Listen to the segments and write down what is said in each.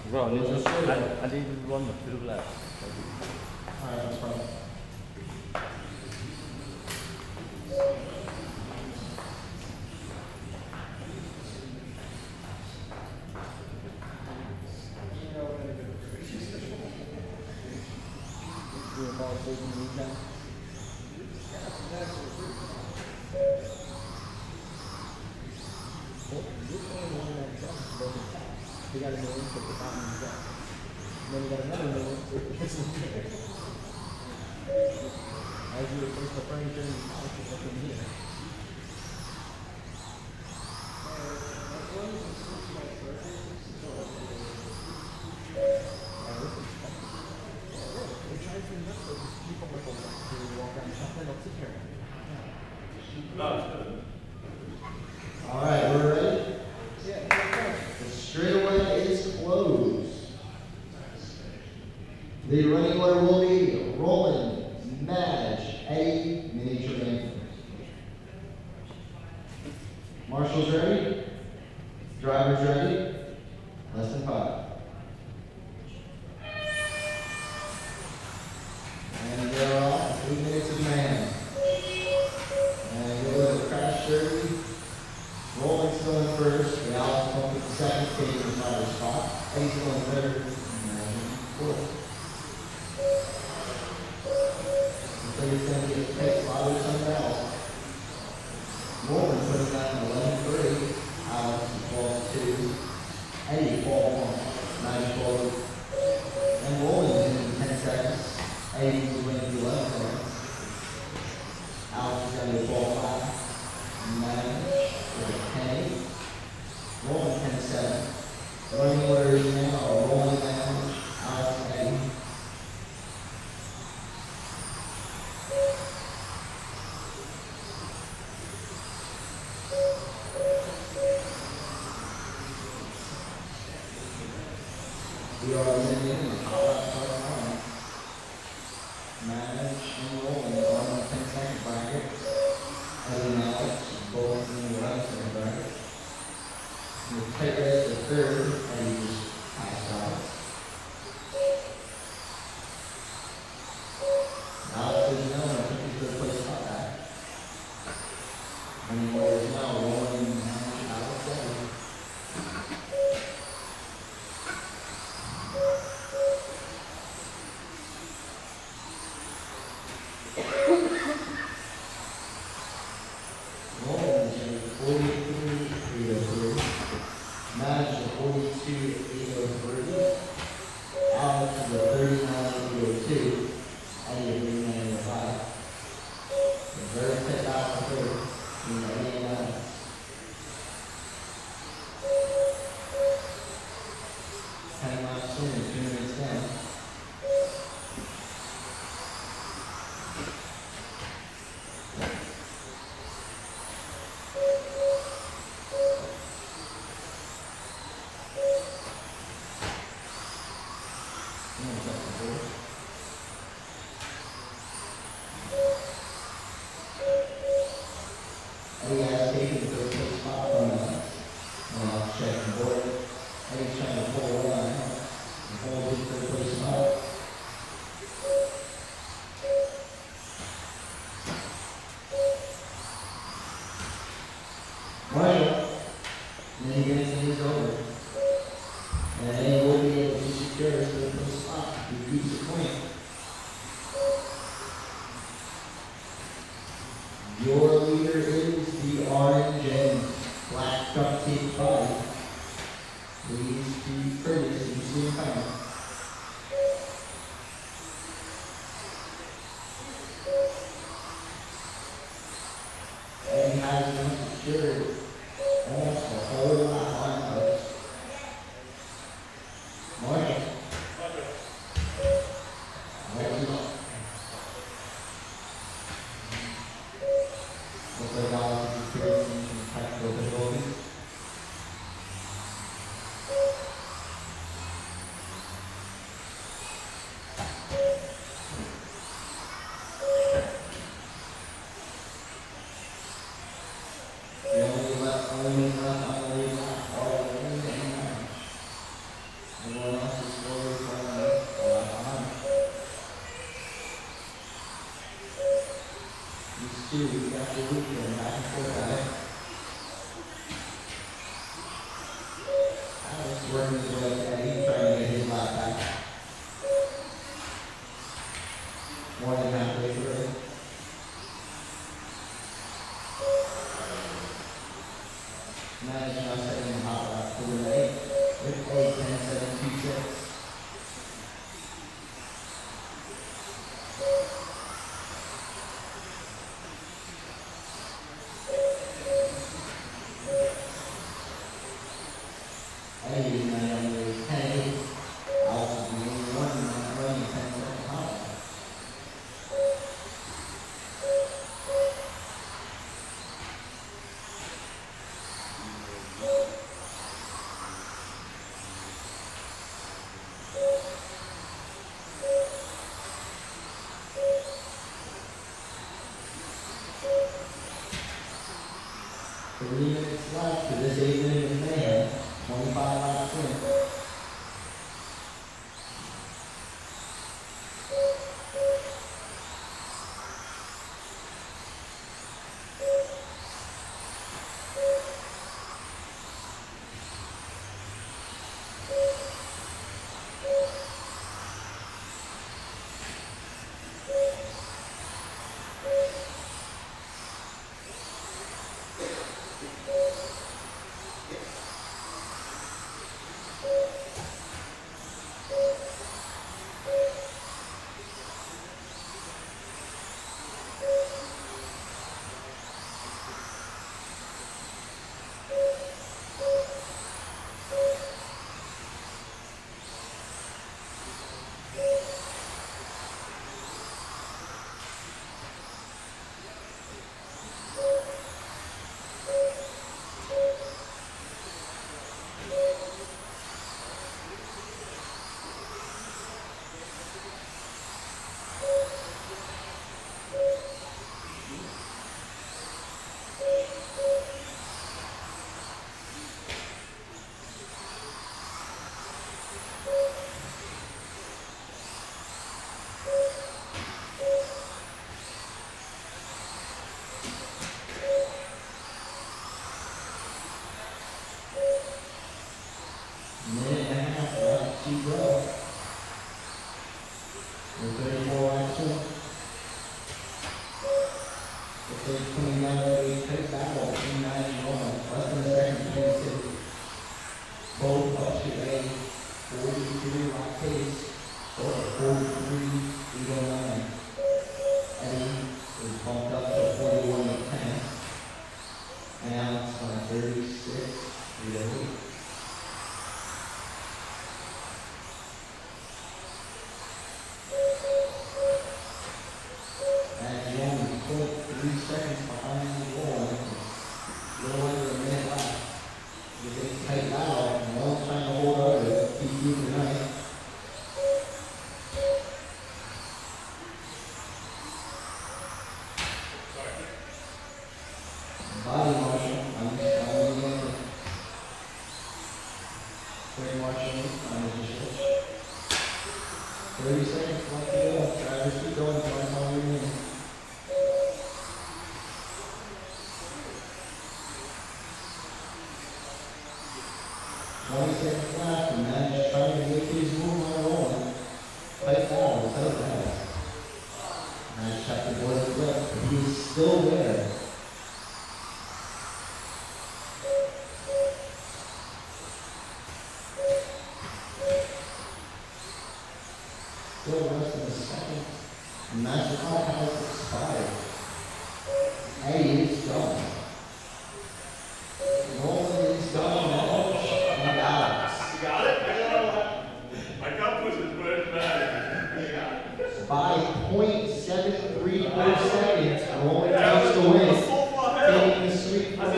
Bro, I need to run to the left. Alright, that's fine. We got a new one, put the bottom of that. And then we got another new one, put this one there. As you replace the furniture, you put it in here. We're trying to remember to keep on with to walk around something else here. All right, we're ready? The straightaway is closed. The running order will be Roland, Madge, Eddie, Miniature Anthem. Marshall's ready? Driver's ready? Less than 5. And they're off. 3 minutes of man. And go to the crash derby. Roland's still in first. The Alex going to the second. Taking the driver's spot. Eddie's going third. And fourth. So he's going to get picked while there's somewhere else. Roland putting that in 11-3. Alex is 12-2. Eddie 12-1. 9-12. And Roland is in 10 seconds. Eddie is winning 11 seconds. Alex is going to be 12-5. 9, 10. Roland 10-7. Running order is now Roland, Alex, Eddie. We are eliminating the top line. Madge and Roland are on the 10-second bracket. Eddie and Alex both in the 11-second bracket. The tight race is third, and he just passed out. Alex is known, I think he's going to play spot back. And he is now Roland, Madge, Alex, Eddie. Roland is 43-803. Madge is 42-803. Alex is 39-802. Eddie is 39-805. The very picked out for third. Eddie and Alex. Time out soon, 2 minutes down. Eddie has taken the first place spot from us. Check the board. Eddie's trying to pull away on him. And hold his third place spot. Marshall. And then he gets his over. And Eddie will be able to secure his third place spot. He keeps the point. Your leader is the orange and black duct tape body. Please be courteous and see time. And he has them secured almost a whole lot on us. Morning. Looks like Alex is experiencing some technical difficulties. working his way up to Eddie, trying to get his lap back. More than halfway through. Manage now setting the hot lap for the late with 8:10.726. Eddie is now under 10. Alex is the only one running 10-second hot lap. Three minutes left to this 8-minute man. 25 laps in. Minute and a half left to go. With 34 laps in. It's a 29-8 pace battle between 9 and 1. Less than a second between the two. Both up to a 42 lap pace. Or 43.809. Eddie is bumped up to 41.10. And Alex on 36.308. And he only put 3 seconds behind the wall. A little under a minute left. He's getting tight out, and no one's trying to hold over to keep moving tonight. Body marshal, I'm the quick marshal, I'm the switch. 30 seconds left to go. Travis, keep going, try to your name. Seconds left, and then just trying to make his move on the roll. Tight down, without that. And I just have to board the flip, but he's still there. Still less than a second. And that's the clock has expired. Eddie is gone. Roland is gone. And Alex. You got it? I can't push it, but it's bad. By 0.734 seconds, Roland takes the win. Taking the sweep for the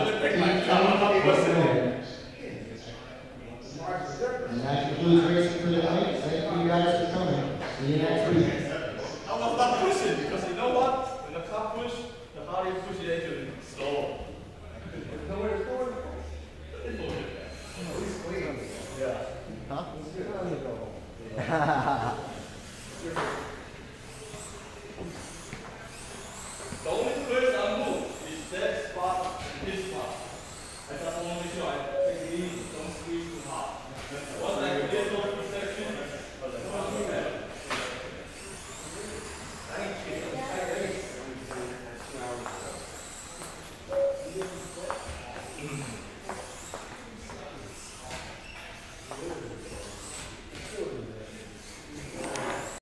and that concludes racing for the night. Thank you guys for coming. See you next week. I was not pushing because you know what? When the car push, the harder you push it actually slow. Nowhere to go. Yeah. Huh? The only place I move is that spot and this spot. I just want to make sure I take it easy, don't squeeze too hard. Mm.